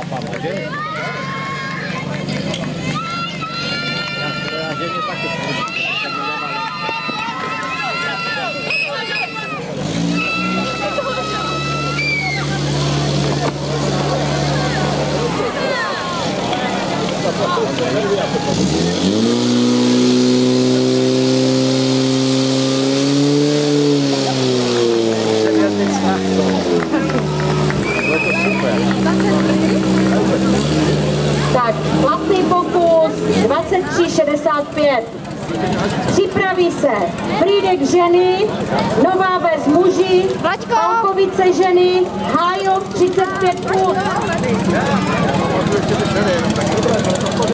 Tak, platný pokus 23,65. Připraví se Frýdek ženy, Nová Ves muži, Palkovice ženy, Hájov 35 plus.